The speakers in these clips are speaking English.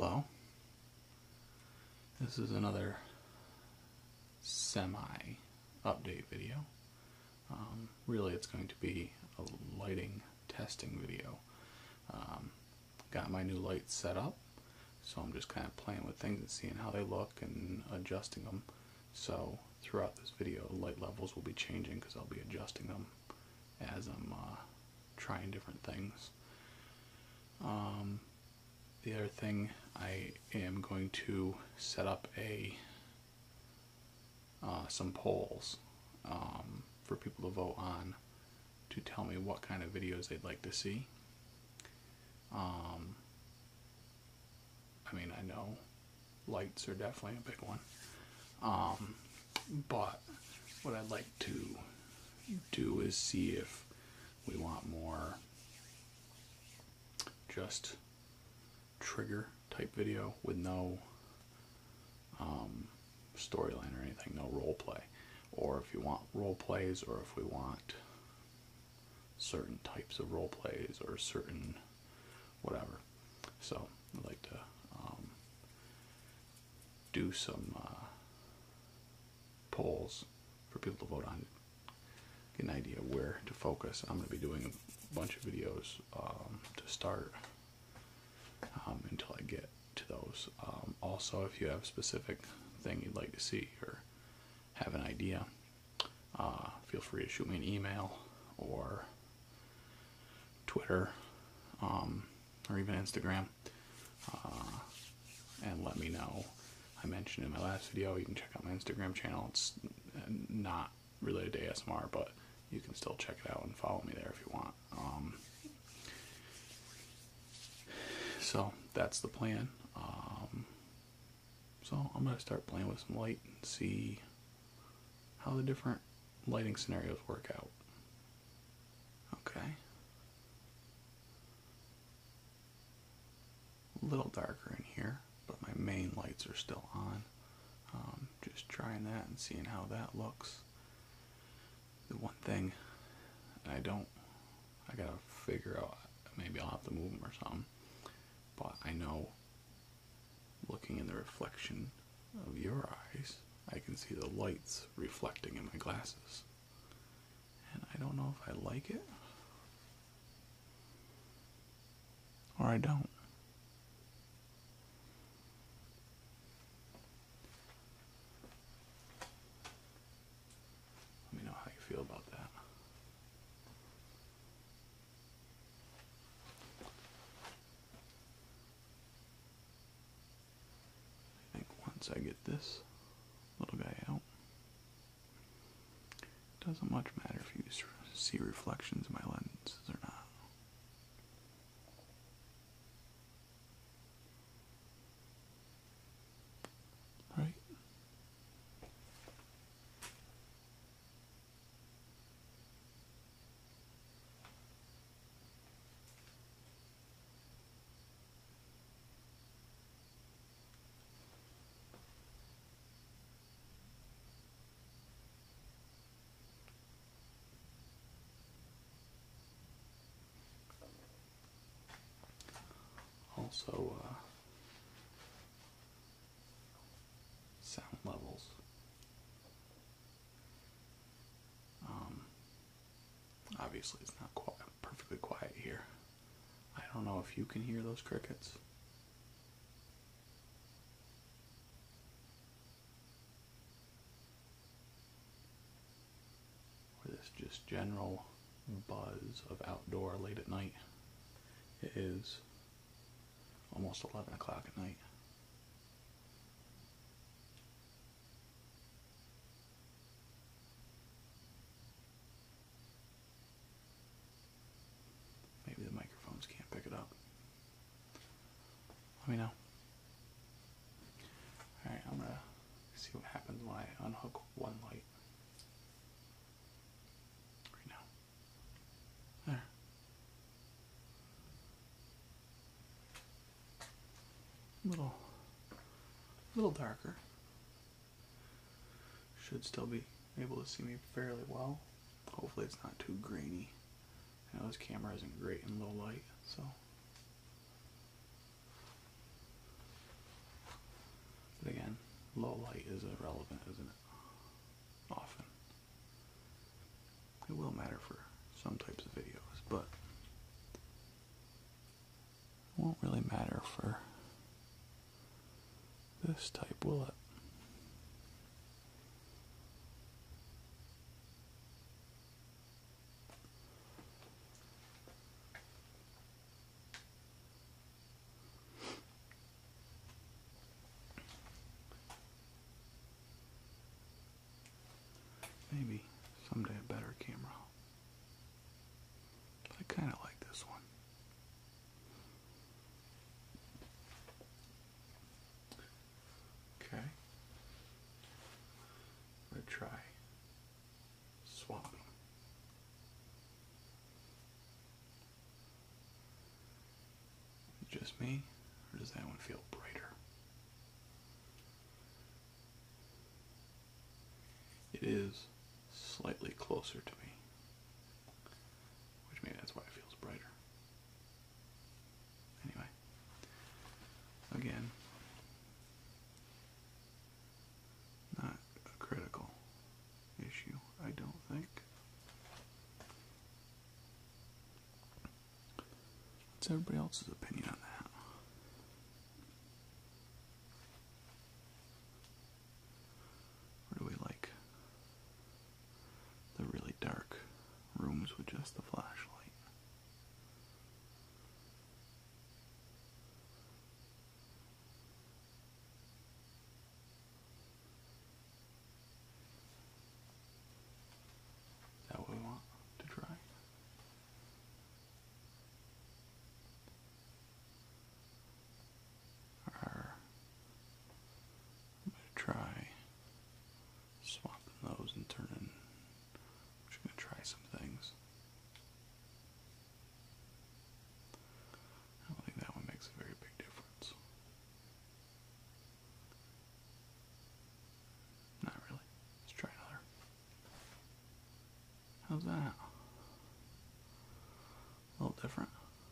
Hello. This is another semi-update video. Really it's going to be a lighting testing video. Got my new lights set up, so I'm just kind of playing with things and seeing how they look and adjusting them. So throughout this video, light levels will be changing because I'll be adjusting them as I'm trying different things. The other thing, I am going to set up some polls for people to vote on to tell me what kind of videos they'd like to see. I mean, I know lights are definitely a big one, but what I'd like to do is see if we want more just trigger type video with no storyline or anything, no role play, or if you want role plays, or if we want certain types of role plays or certain whatever. So I'd like to do some polls for people to vote on, get an idea where to focus. I'm going to be doing a bunch of videos to start until I get to those. Also, if you have a specific thing you'd like to see or have an idea, feel free to shoot me an email or Twitter or even Instagram and let me know. I mentioned in my last video, you can check out my Instagram channel. It's not related to ASMR, but you can still check it out and follow me there if you want. So that's the plan. So I'm going to start playing with some light and see how the different lighting scenarios work out. Okay. A little darker in here, but my main lights are still on. Just trying that and seeing how that looks. The one thing I gotta figure out, maybe I'll have to move them or something, but I know looking in the reflection of your eyes, I can see the lights reflecting in my glasses. And I don't know if I like it or I don't. Let me know how you feel about that. I think once I get this little guy out, it doesn't much matter if you see reflections in my lenses or not. Right? Also, sound levels. Obviously it's not perfectly quiet here. I don't know if you can hear those crickets. Or this just general buzz of outdoor late at night. It is almost 11 o'clock at night. Maybe the microphones can't pick it up. Let me know. Alright, I'm gonna see what happens when I unhook one light. Right now. There. Little darker. Should still be able to see me fairly well. Hopefully it's not too grainy. I know this camera isn't great in low light, so But again, low light is irrelevant, isn't it? Often. It will matter for some types of videos, but it won't really matter for this type, will it? Maybe someday a better camera. But I kind of like this one. Okay. I'm going to try swapping them. Is it just me, or does that one feel brighter? It is slightly closer to me, which maybe that's why it feels brighter. Anyway, again, not a critical issue, I don't think. What's everybody else's opinion on that? Or do we like the really dark rooms with just the flashlight? Is that what we want to try? Or I'm going to try swapping those and turning. I'm just going to try some things. I don't think that one makes a very big difference. Not really. Let's try another. How's that? A little different.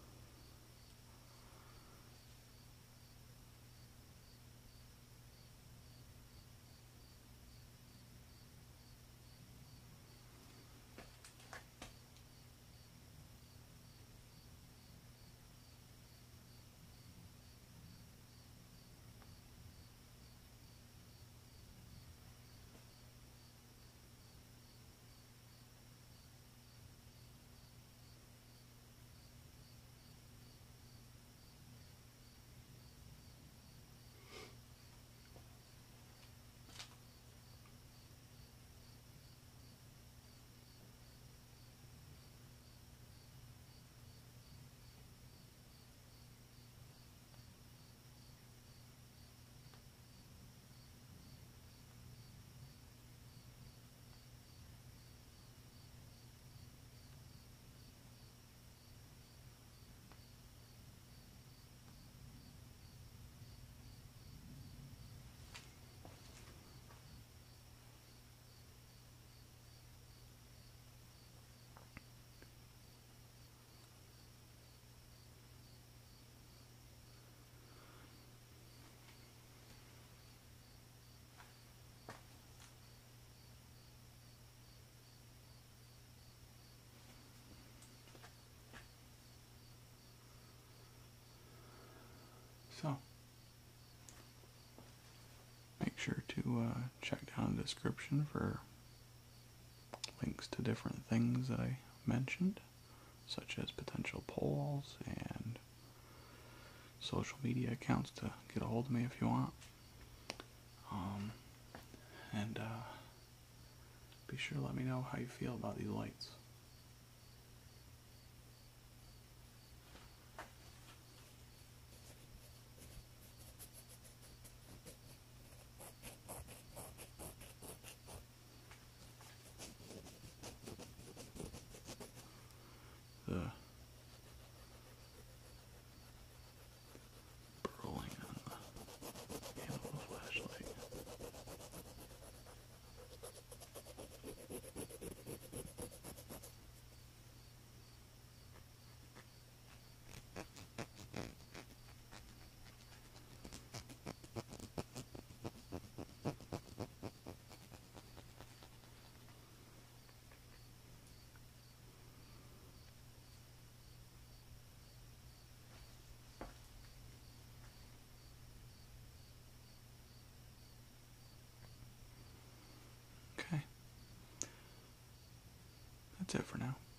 So, make sure to check down the description for links to different things that I mentioned, such as potential polls and social media accounts to get a hold of me if you want. And be sure to let me know how you feel about these lights. The burling on the handle of the flashlight. that's it for now.